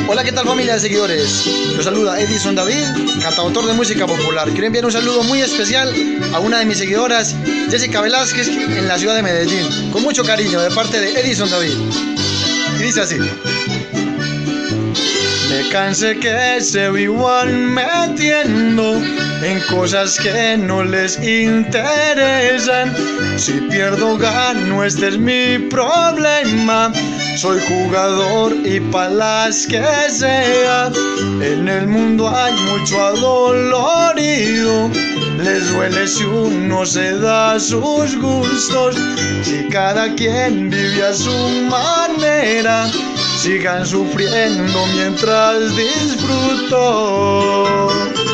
Hola, ¿qué tal familia de seguidores? Los saluda Edison David, cantautor de música popular. Quiero enviar un saludo muy especial a una de mis seguidoras, Jessica Velázquez, en la ciudad de Medellín, con mucho cariño de parte de Edison David. Y dice así: me cansé que se vivan metiendo en cosas que no les interesan. Si pierdo gano, este es mi problema. Soy jugador y pa' las que sea. En el mundo hay mucho adolorido. Les duele si uno se da sus gustos. Si cada quien vive a su manera, sigan sufriendo mientras disfruto.